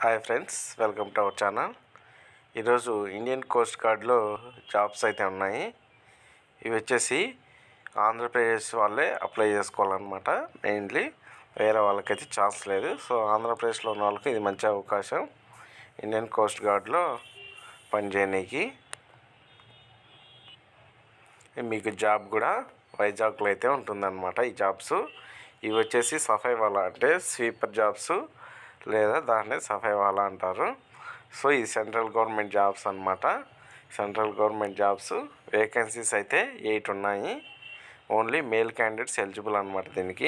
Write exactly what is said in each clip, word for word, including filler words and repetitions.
Hi friends, welcome to our channel. ఈరోజు Indian coast గార్డ్లో jobs అయితే ఉన్నాయి. ఇవి వచ్చేసి ఆంధ్రప్రదేశ్ వాళ్ళే అప్లై చేసుకోవాలన్నమాట. మెయిన్లీ వేరే వాళ్ళకైతే ఛాన్స్ లేదు. సో ఆంధ్రప్రదేశ్లో ఉన్న వాళ్ళకి ఇది మంచి అవకాశం ఇండియన్ కోస్ట్ గార్డ్లో పనిచేయడానికి. మీకు జాబ్ కూడా వైజాగ్లో అయితే ఉంటుందన్నమాట. ఈ జాబ్స్ ఇవి వచ్చేసి సఫాయి వాళ్ళ అంటే స్వీపర్ జాబ్స్ లేదా దాన్నే సఫాయి వాళ్ళ అంటారు. సో ఇది సెంట్రల్ గవర్నమెంట్ జాబ్స్ అన్నమాట. సెంట్రల్ గవర్నమెంట్ జాబ్స్ వేకెన్సీస్ అయితే ఎయిట్ ఉన్నాయి. ఓన్లీ మేల్ క్యాండిడేట్స్ ఎలిజిబుల్ అనమాట. దీనికి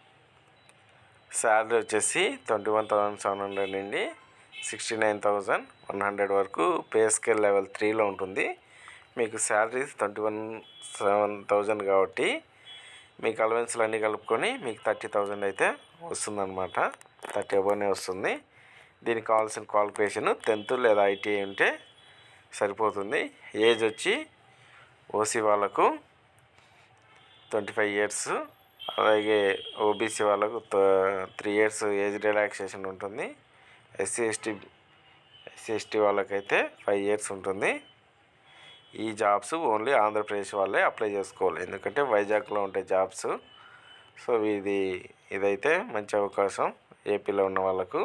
శాలరీ వచ్చేసి twenty one thousand seven hundred నుండి sixty nine thousand one hundred వరకు పే స్కేల్ లెవెల్ త్రీలో ఉంటుంది. మీకు salary twenty one seven thousand కాబట్టి మీకు అలవెన్స్లు అన్నీ కలుపుకొని మీకు థర్టీ థౌజండ్ అయితే వస్తుందన్నమాట. థర్టీ అబోనే వస్తుంది. దీనికి కావాల్సిన క్వాలిఫికేషన్ టెన్త్ లేదా ఐటీఐ ఉంటే సరిపోతుంది. ఏజ్ వచ్చి ఓసీ వాళ్ళకు ట్వంటీ ఫైవ్ ఇయర్స్, అలాగే ఓబీసీ వాళ్ళకు త్రీ ఇయర్స్ ఏజ్ రిలాక్సేషన్ ఉంటుంది. ఎస్సీ ఎస్టీ ఎస్సీ ఎస్టీ వాళ్ళకైతే ఫైవ్ ఇయర్స్ ఉంటుంది. ఈ జాబ్స్ ఓన్లీ ఆంధ్రప్రదేశ్ వాళ్ళే అప్లై చేసుకోవాలి, ఎందుకంటే వైజాగ్లో ఉంటాయి జాబ్స్. సో ఇది ఇదైతే మంచి అవకాశం ఏపీలో ఉన్న వాళ్ళకు.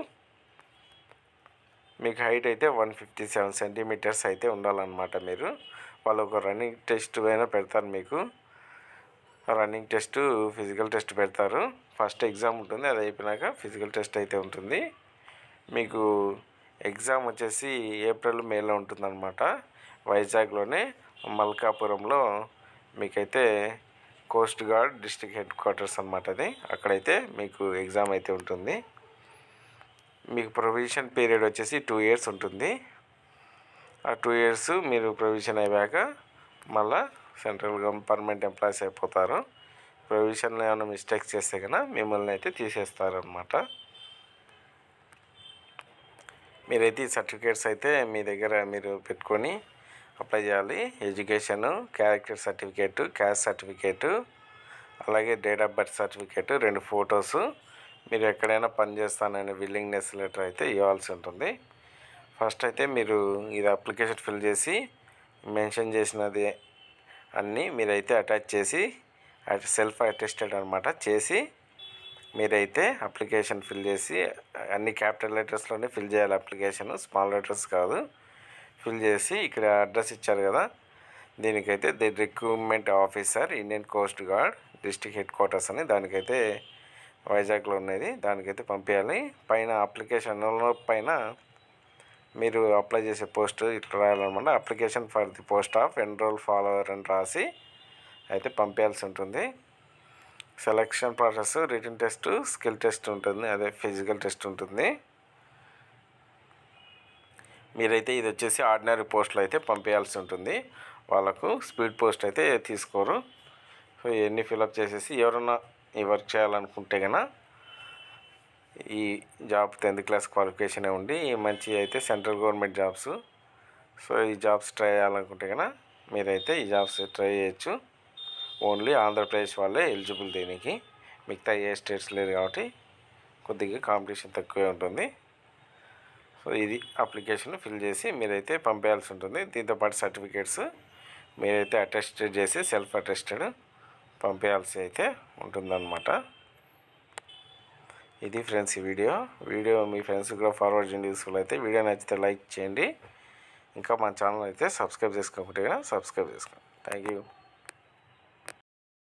మీకు హైట్ అయితే వన్ ఫిఫ్టీ సెవెన్ సెంటీమీటర్స్ అయితే ఉండాలన్నమాట. మీరు వాళ్ళు ఒక రన్నింగ్ టెస్ట్ అయినా పెడతారు. మీకు రన్నింగ్ టెస్ట్, ఫిజికల్ టెస్ట్ పెడతారు. ఫస్ట్ ఎగ్జామ్ ఉంటుంది, అది అయిపోయినాక ఫిజికల్ టెస్ట్ అయితే ఉంటుంది. మీకు ఎగ్జామ్ వచ్చేసి ఏప్రిల్ మేలో ఉంటుందన్నమాట. వైజాగ్లోనే మల్కాపురంలో మీకైతే coast guard district headquarters అన్నమాట. అది అక్కడైతే మీకు ఎగ్జామ్ అయితే ఉంటుంది. మీకు ప్రొవిజన్ పీరియడ్ వచ్చేసి టూ ఇయర్స్ ఉంటుంది. ఆ టూ ఇయర్స్ మీరు ప్రొవిజన్ అయ్యాక మళ్ళీ సెంట్రల్ గవర్నమెంట్ పర్మనెంట్ ఎంప్లాయీస్ అయిపోతారు. ప్రొవిజన్లో ఏమైనా మిస్టేక్స్ చేస్తే కన్నా మిమ్మల్ని అయితే తీసేస్తారనమాట. మీరైతే ఈ సర్టిఫికేట్స్ అయితే మీ దగ్గర మీరు పెట్టుకొని అప్లై చేయాలి. Education, character certificate, caste certificate, అలాగే డేట్ ఆఫ్ బర్త్ సర్టిఫికేటు, రెండు ఫొటోసు, మీరు ఎక్కడైనా పని చేస్తాననే విల్లింగ్నెస్ లెటర్ అయితే ఇవ్వాల్సి ఉంటుంది. ఫస్ట్ అయితే మీరు ఇది అప్లికేషన్ ఫిల్ చేసి మెన్షన్ చేసినది అన్నీ మీరైతే అటాచ్ చేసి సెల్ఫ్ అటెస్టెడ్ అనమాట చేసి మీరైతే అప్లికేషన్ ఫిల్ చేసి అన్ని క్యాపిటల్ లెటర్స్లోనే ఫిల్ చేయాలి. అప్లికేషన్ స్మాల్ లెటర్స్ కాదు. ఫిల్ చేసి ఇక్కడ అడ్రస్ ఇచ్చారు కదా, దీనికైతే the recruitment officer Indian coast guard district headquarters అని దానికైతే వైజాగ్లో ఉన్నది, దానికైతే పంపించాలి. పైన అప్లికేషన్ పైన మీరు అప్లై చేసే పోస్ట్ ఇట్లా రాయాలన్నమాట. Application for the post of enrol follower అని రాసి అయితే పంపించాల్సి ఉంటుంది. Selection process written test, skill test ఉంటుంది, అదే ఫిజికల్ టెస్ట్ ఉంటుంది. మీరైతే ఇది వచ్చేసి ఆర్డినరీ పోస్టులు అయితే పంపించాల్సి ఉంటుంది. వాళ్ళకు స్పీడ్ పోస్ట్ అయితే తీసుకోరు. సో ఇవన్నీ ఫిలప్ చేసేసి ఎవరన్నా ఈ వర్క్ చేయాలనుకుంటే కన్నా ఈ జాబ్ టెన్త్ క్లాస్ క్వాలిఫికేషనే ఉండి మంచి అయితే సెంట్రల్ గవర్నమెంట్ జాబ్స్. సో ఈ జాబ్స్ ట్రై చేయాలనుకుంటే కన్నా మీరైతే ఈ జాబ్స్ ట్రై చేయొచ్చు. ఓన్లీ ఆంధ్రప్రదేశ్ వాళ్ళే ఎలిజిబుల్ దీనికి. మిగతా ఏ స్టేట్స్ లేదు కాబట్టి కొద్దిగా కాంపిటీషన్ తక్కువే ఉంటుంది. సో ఇది అప్లికేషన్ ఫిల్ చేసి మీరైతే పంపేయాల్సి ఉంటుంది. దీంతోపాటు సర్టిఫికేట్స్ మీరైతే అటెస్టెడ్ చేసి సెల్ఫ్ అటెస్టెడ్ పంపేయాల్సి అయితే ఉంటుందన్నమాట. ఇది ఫ్రెండ్స్ ఈ వీడియో వీడియో మీ ఫ్రెండ్స్ కూడా ఫార్వర్డ్ చేయండి. యూస్ఫుల్ అయితే వీడియో నచ్చితే లైక్ చేయండి. ఇంకా మా ఛానల్ అయితే సబ్స్క్రైబ్ చేసుకోకపోతే సబ్స్క్రైబ్ చేసుకోండి. Thank you.